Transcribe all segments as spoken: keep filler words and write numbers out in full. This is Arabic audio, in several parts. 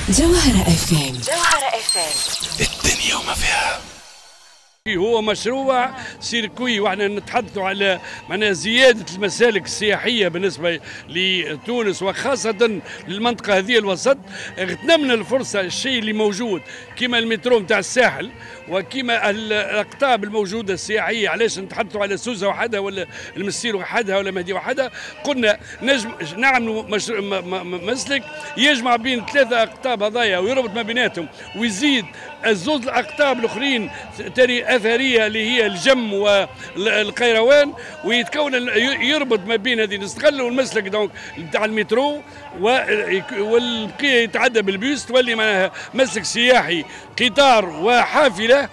جوهرة اف ام. جوهرة اف ام، الدنيا وما فيها. هو مشروع سيركوي، واحنا نتحدثوا على معناها زياده المسالك السياحيه بالنسبه لتونس وخاصه للمنطقه هذه الوسط. اغتنمنا الفرصه، الشيء اللي موجود كما المترو نتاع الساحل وكما الاقطاب الموجوده السياحيه. علاش نتحدثوا على سوسه وحدها ولا المسير وحدها ولا مهدي وحدها؟ قلنا نجم نعملوا مسلك يجمع بين ثلاثه اقطاب هذايا ويربط ما بيناتهم، ويزيد الزوز الاقطاب الاخرين تري اثريه اللي هي الجم والقيروان، ويتكون يربط ما بين هذه. نستغلوا المسلك دونك نتاع المترو والبقيه يتعدى بالبيس، تولي معناها مسلك سياحي قطار وحافله.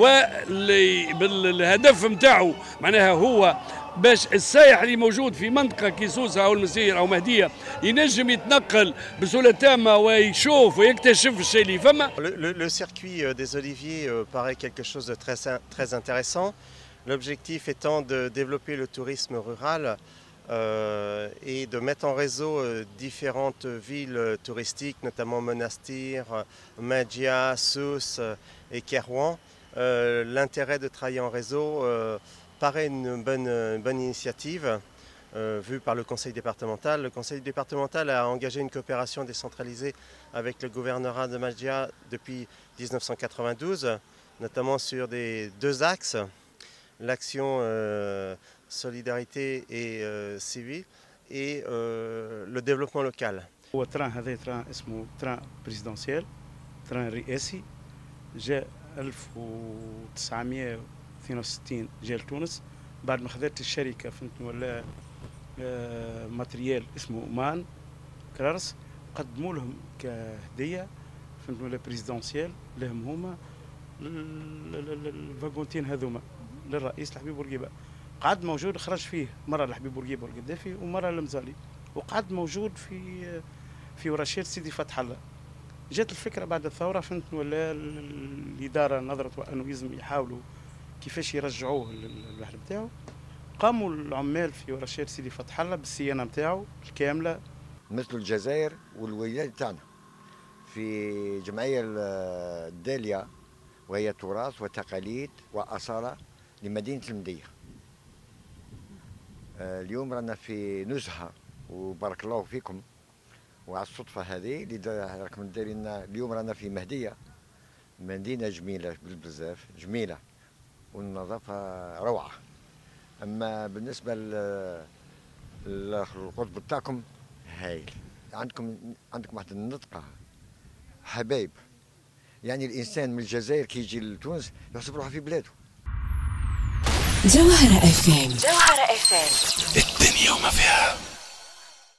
والهدف نتاعو معناها هو باش السائح اللي موجود في منطقه كيسوسه او المسير او مهديه ينجم يتنقل بسهوله تامه ويشوف ويكتشف الشيء اللي فما. Le, le circuit des oliviers paraît quelque chose de très, très intéressant. L'objectif étant de développer le tourisme rural euh, et de mettre en réseau différentes villes touristiques, notamment Monastir, Mahdia, Sousse et Kairouan. Euh, L'intérêt de travailler en réseau euh, paraît une bonne, une bonne initiative euh, vue par le conseil départemental. Le conseil départemental a engagé une coopération décentralisée avec le gouvernorat de Mahdia depuis mille neuf cent quatre-vingt-douze, notamment sur des deux axes, l'action euh, solidarité et euh, civile et euh, le développement local. هو تران هذا تران اسمه تران بريزيدنسيال، تران رئاسي، جاء ألف وتسعمائة واثنين وستين جاء لتونس بعد ما خذت الشركه فهمتني ولا ماتريال اسمه مان كرارس، قدموا لهم كهديه فهمتني ولا بريزيدنسيال لهم هما الفاغونتين هذوما للرئيس الحبيب بورقيبه. قعد موجود خرج فيه مره الحبيب بورقيبه والقذافي ومره المزالي، وقعد موجود في في ورشات سيدي فتح الله. جات الفكره بعد الثوره فهمتني ولا الاداره نظرت انه لازم يحاولوا كيفاش يرجعوه للبحر نتاعو. قاموا العمال في ورشات سيدي فتح الله بالصيانه نتاعو الكامله. مثل الجزائر والولايات تاعنا في جمعيه الداليه، وهي تراث وتقاليد واصاله لمدينه المديه. اليوم رانا في نزهه وبارك الله فيكم، وعلى الصدفه هذه اللي راكم دايرين اليوم رانا في مهديه، مدينه جميله بزاف، جميله والنظافه روعه. اما بالنسبه للقطب بتاعكم هايل، عندكم عندكم واحد النطقه حبايب، يعني الانسان من الجزائر كي يجي لتونس يحسب روحه في بلاده. جوهرة اف ام. جوهرة اف ام، الدنيا وما فيها.